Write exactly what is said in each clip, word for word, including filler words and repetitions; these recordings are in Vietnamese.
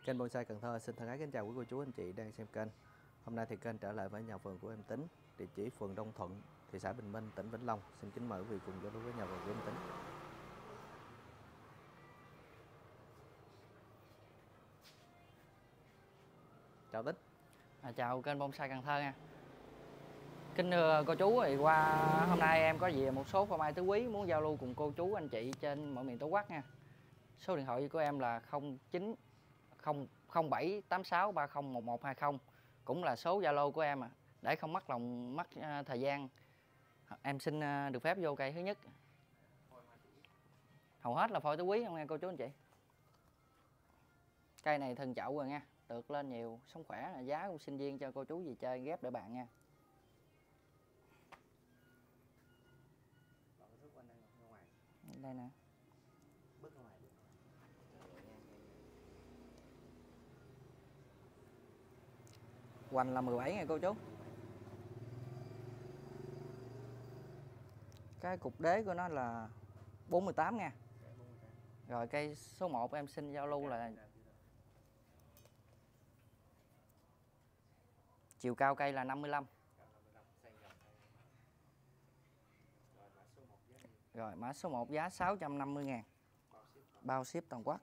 Kênh Bonsai Cần Thơ xin thân ái kính chào quý cô chú anh chị đang xem kênh. Hôm nay thì kênh trở lại với nhà vườn của em Tính, địa chỉ phường Đông Thuận, thị xã Bình Minh, tỉnh Vĩnh Long. Xin kính mời quý vị cùng giao lưu với nhà vườn của em Tính. Chào Tính. À, chào kênh Bonsai Cần Thơ nha. Kính thưa cô chú, thì qua hôm nay em có về một số pha mai tứ quý muốn giao lưu cùng cô chú anh chị trên mọi miền Tổ quốc nha. Số điện thoại của em là không chín không bảy tám sáu ba không một một hai không, cũng là số Zalo của em à. Để không mất lòng mất uh, thời gian, em xin uh, được phép vô cây thứ nhất. Hầu hết là phôi tứ quý không nha cô chú anh chị. Cây này thân chậu rồi nha, được lên nhiều, sống khỏe, giá cũng sinh viên cho cô chú gì chơi ghép để bạn nha. Đây nè. Hoành là mười bảy nha cô chú. Cái cục đế của nó là bốn mươi tám nha. Rồi cây số một em xin giao lưu là chiều cao cây là năm mươi lăm. Rồi mã số một giá sáu trăm năm mươi ngàn, bao ship toàn quốc.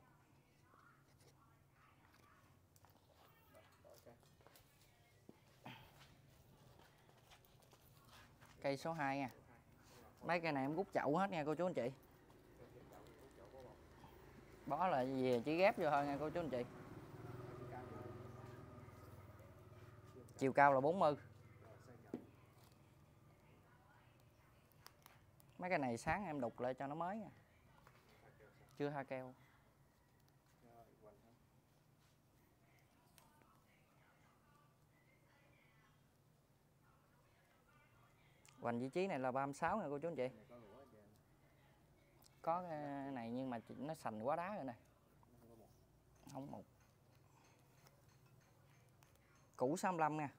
Cây số hai nha. Mấy cây này em rút chậu hết nha cô chú anh chị. Bó là về chỉ ghép vô thôi nha cô chú anh chị. Chiều cao là bốn mươi. Mấy cái này sáng em đục lại cho nó mới nha. Chưa ha keo. Hoành vị trí này là ba mươi sáu nè cô chú anh chị. Có cái này nhưng mà nó sành quá đá rồi nè. Không một. Củ sáu mươi lăm nha.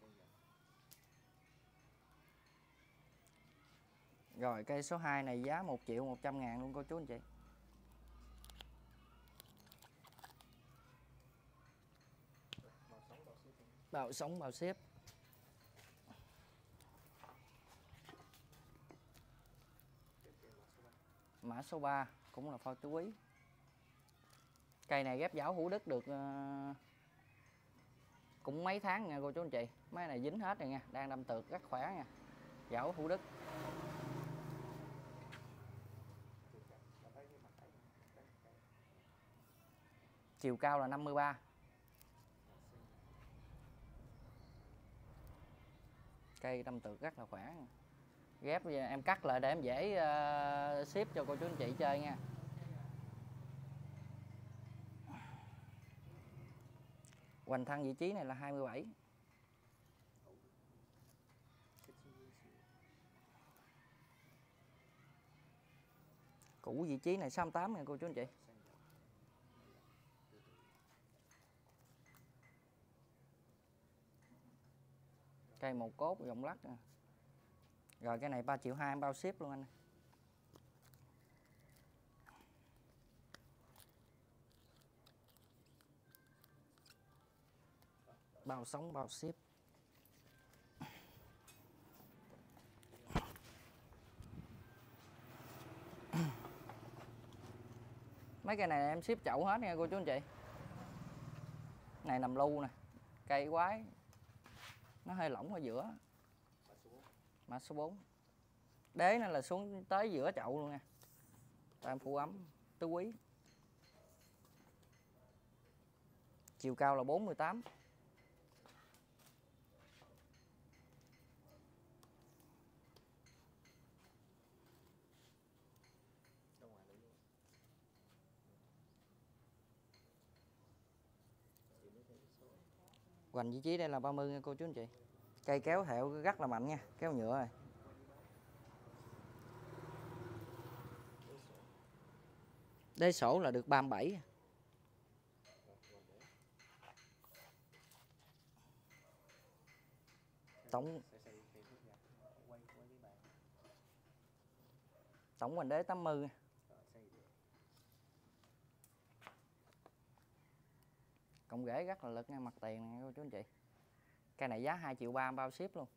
Rồi cây số hai này giá một triệu một trăm ngàn luôn cô chú anh chị. Bao sống bao xếp. Mã số ba cũng là phôi tứ quý. Cây này ghép giảo Hữu Đức được uh, cũng mấy tháng nha cô chú anh chị. Mấy này dính hết rồi nha, đang đâm tược rất khỏe nha. Giảo Hữu Đức. Chiều cao là năm mươi ba. Cây đâm tược rất là khỏe. Ghép em cắt lại để em dễ uh, ship cho cô chú anh chị chơi nha. Hoành thân vị trí này là hai mươi bảy. Củ vị trí này sáu mươi tám nha cô chú anh chị. Cây một cốt dòng lắc nè. Rồi cái này ba triệu hai em bao ship luôn anh. Bao sống bao ship. Mấy cây này em ship chậu hết nha cô chú anh chị. Này nằm lu nè. Cây quái. Nó hơi lỏng ở giữa. Mã số bốn. Đế nó là xuống tới giữa chậu luôn nha. Và em phủ ấm tứ quý. Chiều cao là bốn mươi tám. Hoành vị trí đây là ba mươi nha cô chú anh chị. Cây kéo hẹo rất là mạnh nha, kéo nhựa rồi. Đế sổ là được ba mươi bảy. Tổng Tổng hoành đế tám mươi. cộng rễ rất là lực nha, mặt tiền nha cô chú anh chị. Cây này giá hai triệu ba bao ship luôn.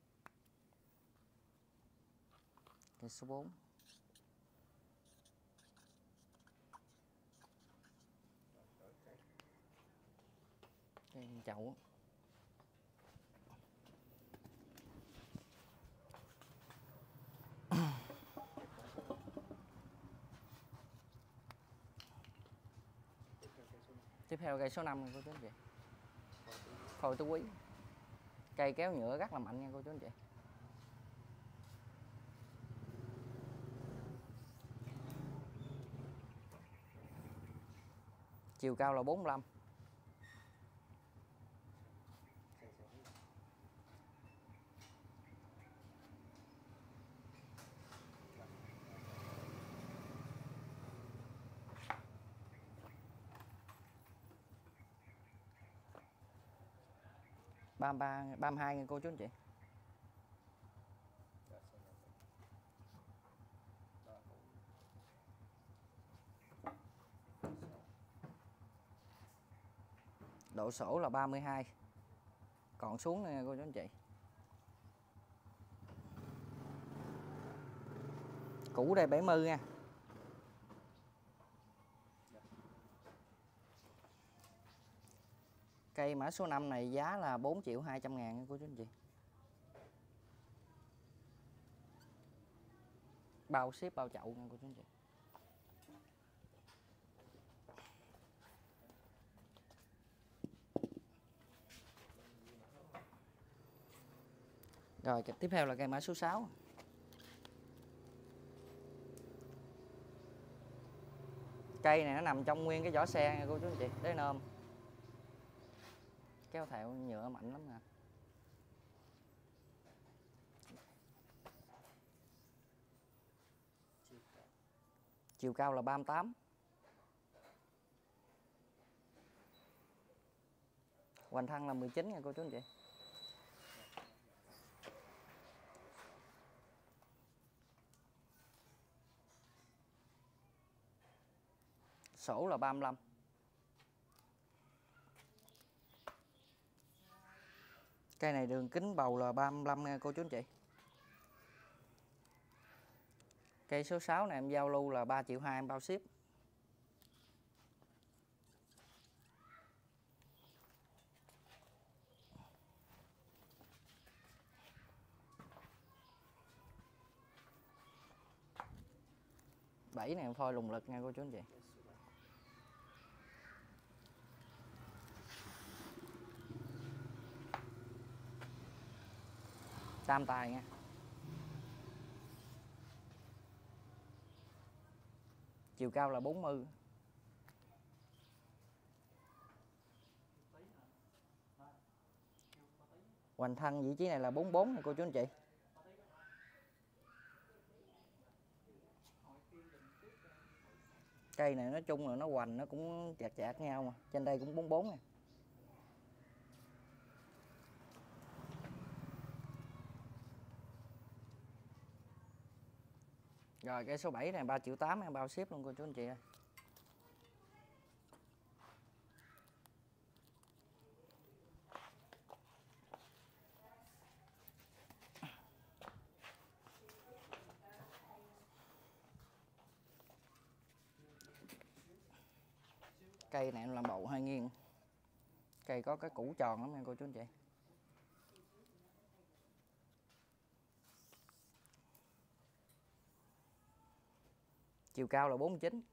Cây số bốn. Cây chậu. Tiếp theo cây số năm nha cô chú anh chị. Phôi tứ quý. Cây kéo nhựa rất là mạnh nha cô chú anh chị. Chiều cao là bốn mươi lăm. ba mươi ba, ba mươi hai nha cô chú anh chị. Độ sổ là ba mươi hai. Còn xuống nha cô chú anh chị. Cũ đây bảy mươi nha. Cây mã số năm này giá là bốn triệu hai trăm ngàn nha cô chú anh chị. Bao ship bao chậu nha cô chú anh chị. Rồi tiếp theo là cây mã số sáu. Cây này nó nằm trong nguyên cái vỏ xe nha cô chú anh chị, đế nôm. Kéo thẹo nhựa mạnh lắm nè. Chiều cao là ba mươi tám. Hoành thân là mười chín nha cô chú anh chị. Sổ là ba mươi lăm. Cây này đường kính bầu là ba mươi lăm nha cô chú anh chị. Cây số sáu này em giao lưu là ba triệu hai em bao ship. bảy này em phôi lùng lực nha cô chú anh chị. Tam tài nha. Chiều cao là bốn mươi. Hoành thân vị trí này là bốn mươi bốn nha cô chú anh chị. Cây này nói chung là nó hoành nó cũng chạc chạc nhau mà. Trên đây cũng bốn mươi bốn nè. Rồi cái số bảy này ba triệu tám em bao ship luôn cô chú anh chị ơi. Cây này làm bầu hơi nghiêng. Cây có cái củ tròn lắm nha cô chú anh chị. Chiều cao là bốn mươi chín.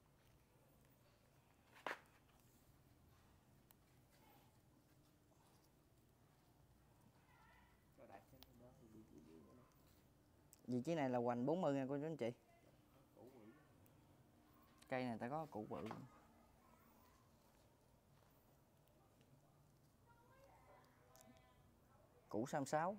Vị trí này là hoành bốn mươi nha cô chú anh chị. Cây này ta có củ bự. Củ sáu mươi sáu.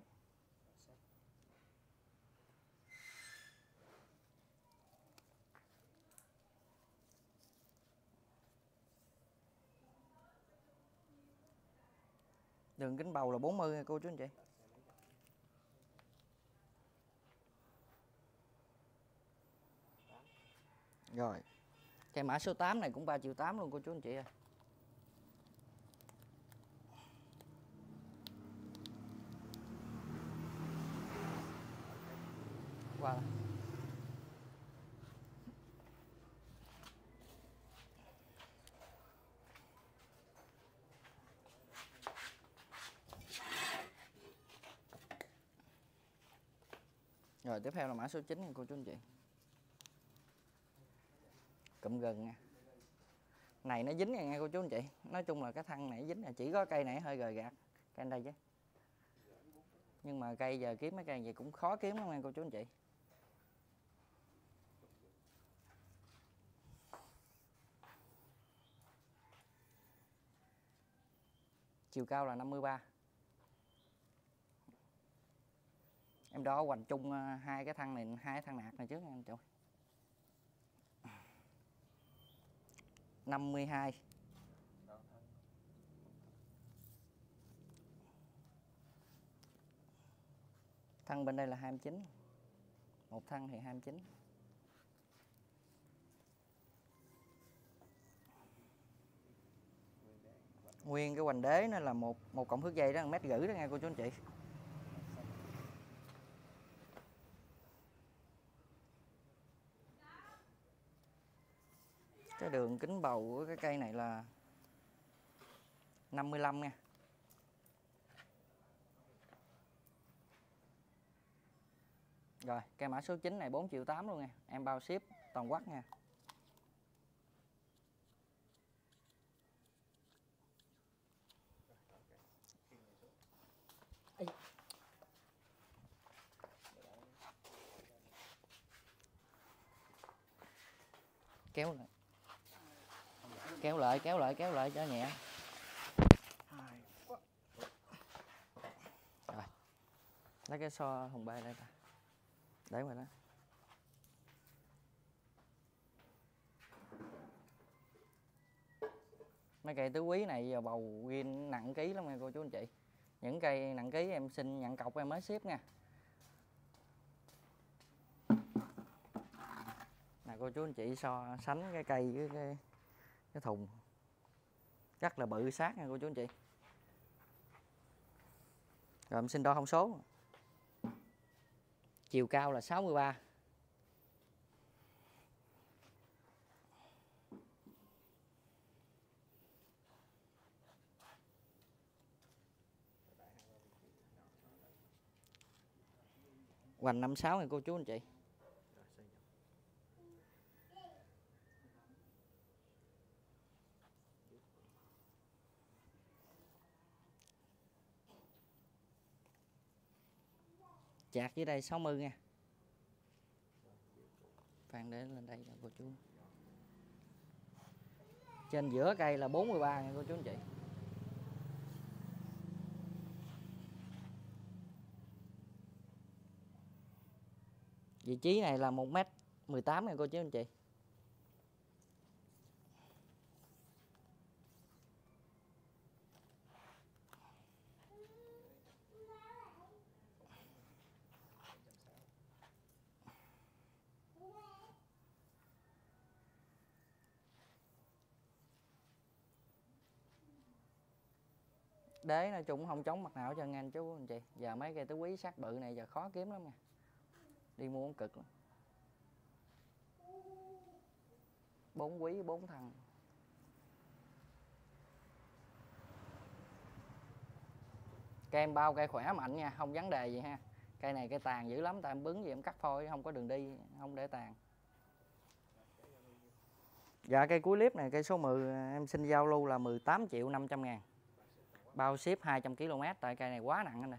Đường kính bầu là bốn mươi nha cô chú anh chị. Rồi. Cây mã số tám này cũng ba triệu tám luôn cô chú anh chị ơi. Qua đây. Rồi tiếp theo là mã số chín nha cô chú anh chị. Cụm gừng nha. Này nó dính nha, nha cô chú anh chị. Nói chung là cái thân này dính là chỉ có cây này hơi gời gạt. Cây đây chứ. Nhưng mà cây giờ kiếm mấy cây gì cũng khó kiếm lắm nha cô chú anh chị. Chiều cao là năm mươi ba. Em đo hoành chung hai cái thân này, hai cái thân nạc này trước nha anh chị. năm mươi hai. Thân bên đây là hai mươi chín. Một thân thì hai mươi chín. Nguyên cái hoành đế nó là một một cọng thước dây đó, mét rưỡi đó nghe cô chú anh chị. Cái đường kính bầu của cái cây này là năm mươi lăm nha. Rồi, cây mã số chín này bốn triệu tám luôn nha. Em bao ship toàn quốc nha. Kéo lại. Kéo lại, kéo lại, kéo lại cho nhẹ. Rồi. Lấy cái xo hồng bay đây ta. Để ngoài đó. Mấy cây tứ quý này giờ bầu ghi nặng ký lắm nha cô chú anh chị. Những cây nặng ký em xin nhận cọc em mới ship nha. Nè cô chú anh chị so sánh cái cây với cái, cái thùng rất là bự sát nha cô chú anh chị. Rồi em xin đo thông số. Chiều cao là sáu mươi ba. Hoành năm mươi sáu nha cô chú anh chị. Chạc dưới đây sáu mươi nha. Phan để lên đây cho cô chú. Trên giữa cây là bốn mươi ba nha cô chú anh chị. Vị trí này là một mét mười tám nha cô chú anh chị. Đế nói chung không chống mặt nào cho anh chú anh chị. Giờ mấy cây tứ quý sát bự này giờ khó kiếm lắm nha. Đi mua cũng cực lắm. Bốn quý bốn thằng. Cây em bao cây khỏe mạnh nha, không vấn đề gì ha. Cây này cây tàn dữ lắm, tại em bứng gì em cắt phôi, không có đường đi, không để tàn. Dạ cây cuối clip này cây số mười em xin giao lưu là mười tám triệu năm trăm ngàn. Bao ship hai trăm ki lô mét, tại cây này quá nặng anh này.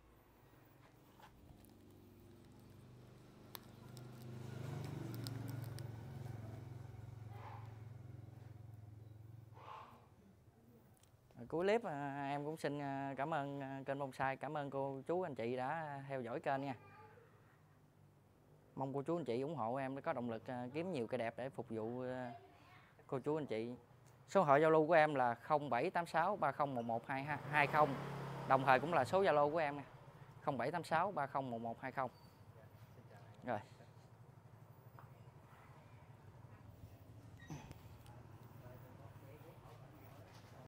Cuối clip em cũng xin cảm ơn kênh Bonsai, cảm ơn cô chú anh chị đã theo dõi kênh nha. Mong cô chú anh chị ủng hộ em để có động lực kiếm nhiều cây đẹp để phục vụ cô chú anh chị. Số điện thoại Zalo của em là không bảy tám sáu ba không một một hai hai không. Đồng thời cũng là số Zalo của em nha. không bảy tám sáu ba không một một hai không. Rồi.